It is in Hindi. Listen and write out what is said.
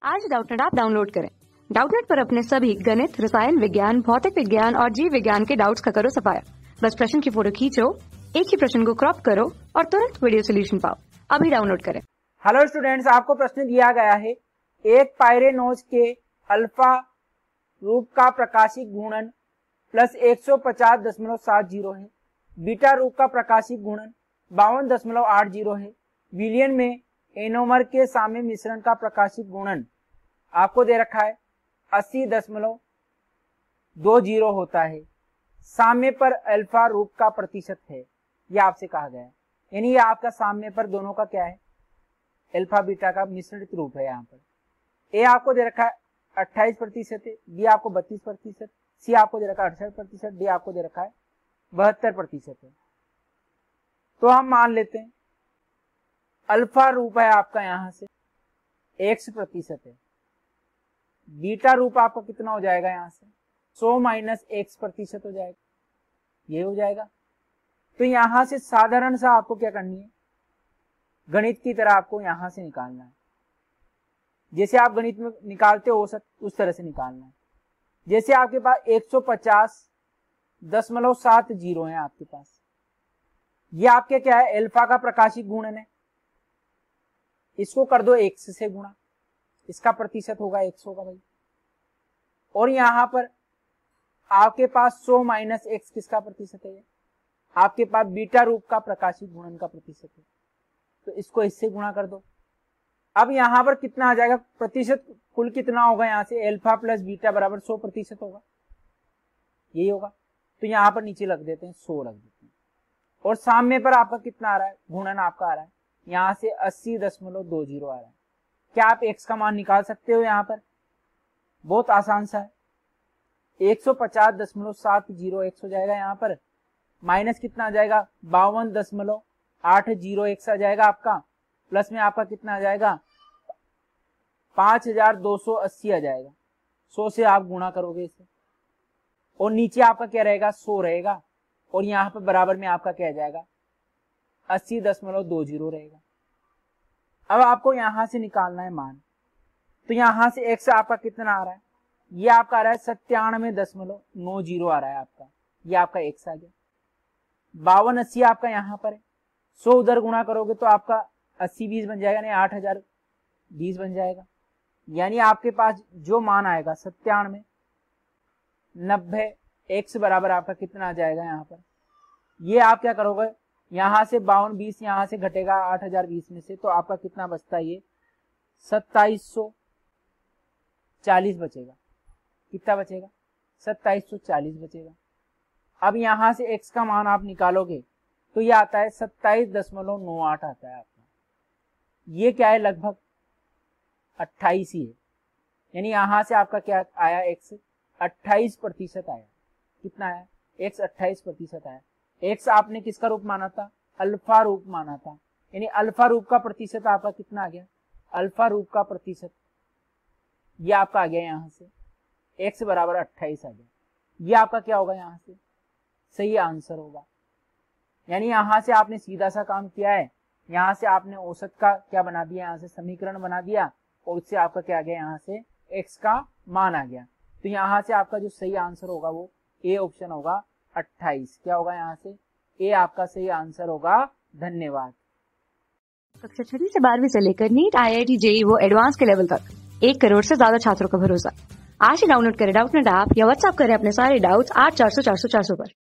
आज डाउटनेट ऐप डाउनलोड करें। डाउटनेट पर अपने सभी गणित, रसायन विज्ञान, भौतिक विज्ञान और जीव विज्ञान के डाउट्स का करो सफाया। बस प्रश्न की फोटो खींचो, एक ही प्रश्न को क्रॉप करो और तुरंत वीडियो सोल्यूशन पाओ। अभी डाउनलोड करें। हेलो स्टूडेंट्स, आपको प्रश्न दिया गया है एक पाइरेनोज के अल्फा रूप का प्रकाशिक गुणन प्लस 150.70 है, बीटा रूप का प्रकाशिक गुणन 52.80 है, विलियन में एनोमर के साम्य मिश्रण का प्रकाशिक गुणन आपको दे रखा है 80.20 होता है, साम्य पर अल्फा रूप का प्रतिशत है, यह आपसे कहा गया है। यानी ये आपका साम्य पर दोनों का क्या है, अल्फा बीटा का मिश्रित रूप है। यहाँ पर ए आपको दे रखा है 28% है, बी आपको 32%, सी आपको दे रखा है 68%, डी आपको दे रखा है 72% है। तो हम मान लेते हैं अल्फा रूप है आपका यहाँ से x% है, बीटा रूप आपका कितना हो जाएगा, यहाँ से 100 माइनस x% हो जाएगा, ये हो जाएगा। तो यहां से साधारण सा आपको क्या करनी है, गणित की तरह आपको यहां से निकालना है। जैसे आप गणित में निकालते हो उस तरह से निकालना है। जैसे आपके पास 150.70 है आपके पास, ये आपके क्या है, अल्फा का प्रकाशिक गुणन है। इसको कर दो x से गुणा, इसका प्रतिशत होगा 100 का भाई। और यहां पर आपके पास 100 माइनस x किसका प्रतिशत है, आपके पास बीटा रूप का प्रकाशिक गुणन का प्रतिशत है। तो इसको इससे गुणा कर दो। अब यहां पर कितना आ जाएगा, प्रतिशत कुल कितना होगा, यहां से अल्फा प्लस बीटा बराबर 100% होगा, यही होगा। तो यहां पर नीचे रख देते हैं 100 रख देते हैं। और साम्य पर आपका कितना आ रहा है, गुणन आपका आ रहा है यहां से 80.20 आ रहा है। क्या आप x का मान निकाल सकते हो, यहां पर बहुत आसान सा है। 150.70 x हो जाएगा, यहाँ पर माइनस कितना आ जाएगा 52.80 x आ जाएगा आपका, प्लस में आपका कितना आ जाएगा 5280 आ जाएगा। 100 से आप गुणा करोगे इसे, और नीचे आपका क्या रहेगा 100 रहेगा, और यहाँ पर बराबर में आपका क्या आ जाएगा 80.20 रहेगा। अब आपको यहां से निकालना है मान। तो यहां से x आपका कितना आ रहा है, ये आपका आ रहा है 97.90 आ रहा है आपका, ये आपका x आ गया। 5280 आपका यहाँ पर है, 100 उधर गुणा करोगे तो आपका 80-20 बन जाएगा, नहीं 8020 बन जाएगा। यानी आपके पास जो मान आएगा 97.90 x बराबर आपका कितना आ जाएगा यहाँ पर। ये आप क्या करोगे, यहां से 5220 यहां से घटेगा 8020 में से, तो आपका कितना बचता है, ये 2740 बचेगा। कितना बचेगा, 2740 बचेगा। अब यहां से x का मान आप निकालोगे तो ये आता है 27.98 आता है आपका। ये क्या है, लगभग 28 ही है। यानी यहां से आपका क्या आया, x 28% आया। कितना आया, x 28% आया। x आपने किसका रूप माना था, अल्फा रूप माना था। यानी अल्फा रूप का प्रतिशत आपका कितना आ गया, अल्फा रूप का प्रतिशत ये आपका आ गया, यहाँ से x बराबर 28 आ गया। ये आपका क्या होगा, यहाँ से सही आंसर होगा। यानी यहां से आपने सीधा सा काम किया है, यहां से आपने औसत का क्या बना दिया, यहाँ से समीकरण बना दिया, और उससे आपका क्या आ गया, यहाँ से x का मान आ गया। तो यहाँ से आपका जो सही आंसर होगा वो ए ऑप्शन होगा 28। क्या होगा, यहाँ से ए आपका सही आंसर होगा। धन्यवाद। कक्षा 6 से 12वीं से लेकर नीट, IIT, JEE वो एडवांस के लेवल तक 1 करोड़ से ज्यादा छात्रों का भरोसा। आज ही डाउनलोड करें डाउटनेट ऐप या व्हाट्सएप करें अपने सारे डाउट्स 8400 400 400 पर।